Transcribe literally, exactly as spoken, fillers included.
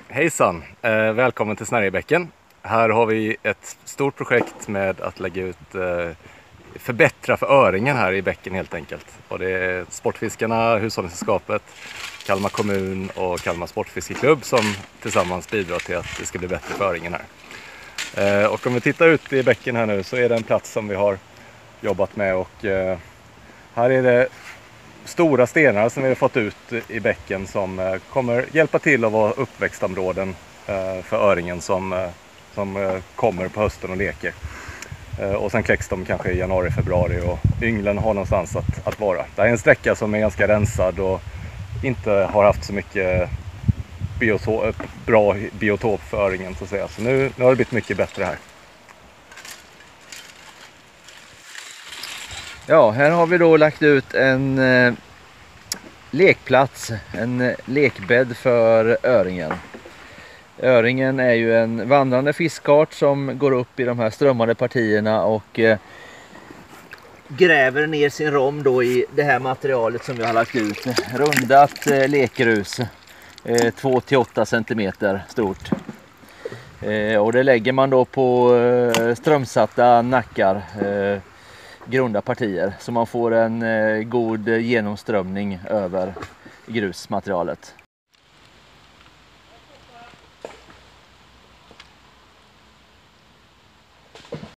Hejsan! Eh, välkommen till Snärjebäcken. Här har vi ett stort projekt med att lägga ut, eh, förbättra för öringen här i bäcken helt enkelt. Och det är Sportfiskarna, Hushållningssällskapet, Kalmar kommun och Kalmar sportfiskeklubb som tillsammans bidrar till att det ska bli bättre för öringen här. Eh, och om vi tittar ut i bäcken här nu så är det en plats som vi har jobbat med och eh, här är det stora stenar som vi har fått ut i bäcken som kommer hjälpa till att vara uppväxtområden för öringen som, som kommer på hösten och leker. Och sen kläcks de kanske i januari, februari och ynglen har någonstans att, att vara. Det här är en sträcka som är ganska rensad och inte har haft så mycket biotop, bra biotop för öringen så att säga. Så nu, nu har det blivit mycket bättre här. Ja, här har vi då lagt ut en eh, lekplats, en lekbädd för öringen. Öringen är ju en vandrande fiskart som går upp i de här strömmade partierna och eh, gräver ner sin rom då i det här materialet som vi har lagt ut. Rundat eh, lekrus, eh, två till åtta centimeter stort. Eh, och det lägger man då på eh, strömsatta nackar. Eh, grunda partier så man får en eh, god genomströmning över grusmaterialet.